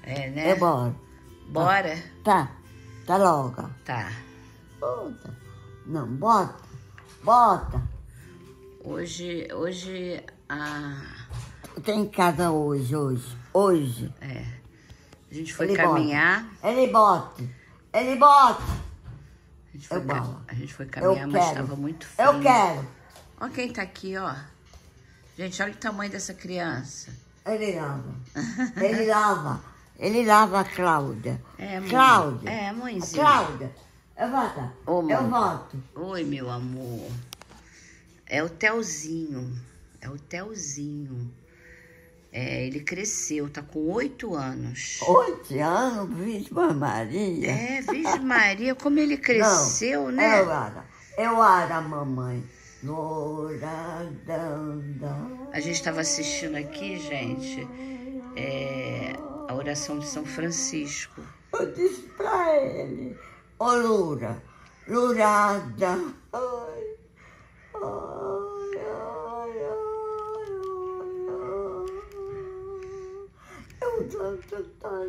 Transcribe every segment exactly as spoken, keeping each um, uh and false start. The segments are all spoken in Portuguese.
É, né? Eu bora. Bora? Tá. Tá logo. Tá. Bota. Não, bota. Bota. Hoje, hoje, a... Tem em casa hoje, hoje. Hoje. É. A gente foi Ele caminhar. Bota. Ele bota. Ele bota. A gente foi, Eu ca... bolo. a gente foi caminhar, Eu mas quero. estava muito frio. Eu quero. Olha quem tá aqui, ó. Gente, olha o tamanho dessa criança. Ele lava. Ele lava. Ele lava a Cláudia. É, mãe. Cláudia. É, mãezinha. Cláudia. Eu voto. Ô, mãe. Eu voto. Oi, meu amor. É o Telzinho. É o Telzinho. É, ele cresceu, tá com oito anos. Oito anos, Virgem Maria. É, Virgem Maria, como ele cresceu, Não, né? Eu era. Eu era a mamãe. Loura, dan, dan. A gente estava assistindo aqui, gente, é, a oração de São Francisco. Eu disse pra ele, ô Loura, Lourada. Ai, ai, ai, ai, ai, ai. Eu tanto tá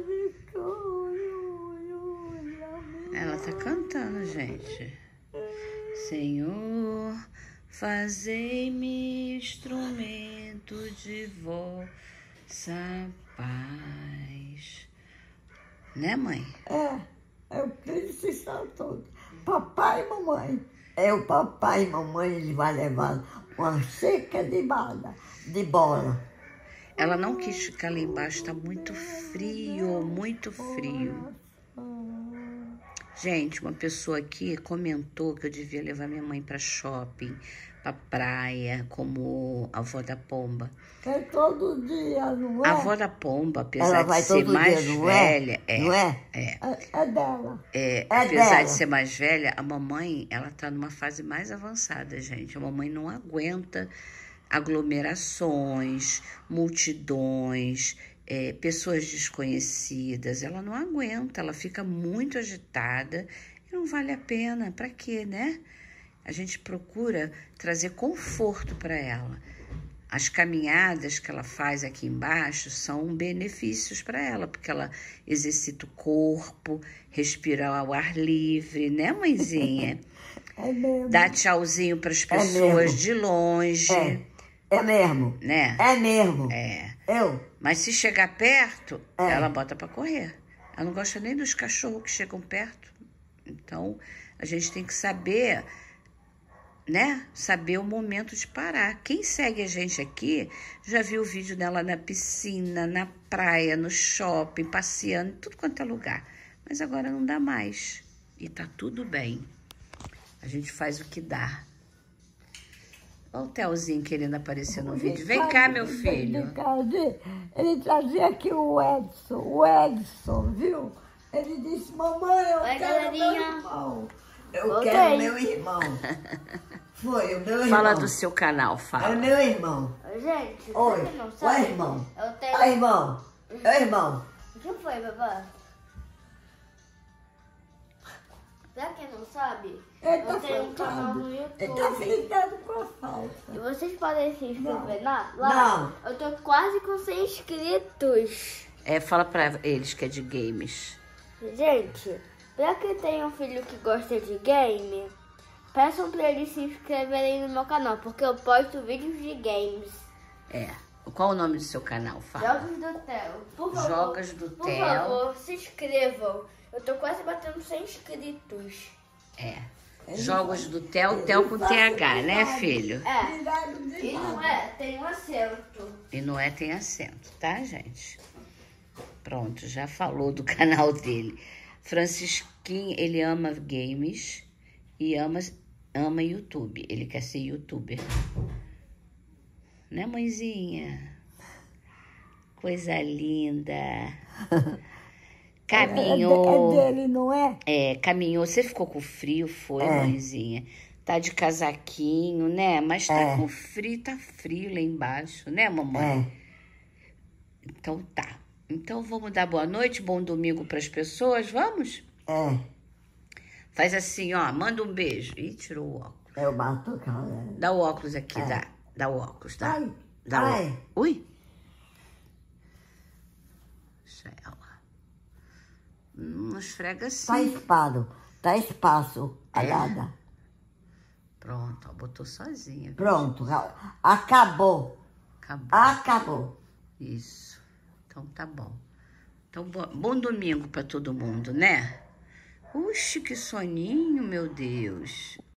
Ela tá cantando, gente. Senhor, fazei-me instrumento de vossa paz. Né, mãe? É, eu preciso todo. Papai e mamãe. É o papai e mamãe, ele vai levar uma seca de bala, de bola. Ela não quis ficar lá embaixo, tá muito frio, muito frio. Gente, uma pessoa aqui comentou que eu devia levar minha mãe para shopping, para praia, como a avó da Pomba. É todo dia, não é? A avó da Pomba, apesar Ela de vai ser todo mais dia, não velha, é? é, Não é? é, É, é dela. é, É apesar dela. de ser mais velha, a mamãe, ela tá numa fase mais avançada, gente. A mamãe não aguenta aglomerações, multidões, é, pessoas desconhecidas. Ela não aguenta, ela fica muito agitada e não vale a pena. Para quê, né? A gente procura trazer conforto para ela. As caminhadas que ela faz aqui embaixo são benefícios para ela, porque ela exercita o corpo, respira ao ar livre, né, mãezinha? É mesmo. Dá tchauzinho para as É pessoas mesmo. de longe. É, é mesmo. Né? É mesmo. É. Eu? Mas se chegar perto, É. ela bota para correr. Ela não gosta nem dos cachorros que chegam perto. Então, a gente tem que saber, né? Saber o momento de parar. Quem segue a gente aqui já viu o vídeo dela na piscina, na praia, no shopping, passeando, em tudo quanto é lugar. Mas agora não dá mais. E tá tudo bem. A gente faz o que dá. Olha o Telzinho querendo aparecer no vídeo. Vem cá, meu filho. Ele trazia aqui o Edson, o Edson, viu? Ele disse, mamãe, eu Oi, quero galerinha. meu irmão. Eu Voltei. quero meu irmão. Foi, o meu irmão. Fala do seu canal, É fala. meu irmão. Oi, gente, Oi, você não oi, sabe? irmão. Eu tenho... Oi, irmão. Oi, irmão. O que foi, babá? Pra quem não sabe, Ele tá eu tenho um canal faltando. no Ele YouTube. tá ficando com a falta. E vocês podem se inscrever lá? Não. lá. Eu tô quase com cem inscritos. É, fala pra eles que é de games. Gente, pra quem tem um filho que gosta de game, peçam pra eles se inscreverem no meu canal, porque eu posto vídeos de games. É. Qual o nome do seu canal? Fala. Jogos do Theo. Por favor, Jogas do por Theo. favor, se inscrevam. Eu tô quase batendo cem inscritos. É. Jogos do Theo, Theo com T H, né, filho? É, Cuidado de e não é, tem um acento. E não é tem acento, tá, gente? Pronto, já falou do canal dele. Francisquinho, ele ama games e ama, ama YouTube. Ele quer ser youtuber. Né, mãezinha? Coisa linda. Caminhou. É dele, não é? É, caminhou. Você ficou com frio, foi, É. mãezinha? Tá de casaquinho, né? Mas tá É. com frio, tá frio lá embaixo, né, mamãe? É. Então tá. Então vamos dar boa noite, bom domingo pras pessoas, vamos? É. Faz assim, ó, manda um beijo. Ih, tirou o óculos. Eu bato cara. Dá o óculos aqui, É. dá. Dá o óculos, dá. Ai, Dá o ai. óculos. Ui. Deixa ela. Não esfrega assim. Tá espaço. Tá espaço, É? Alada. Pronto, ó, botou sozinha. Pronto. Acabou. Acabou. Acabou. Isso. Então tá bom. Então, bo- bom domingo para todo mundo, né? Uxe, que soninho, meu Deus.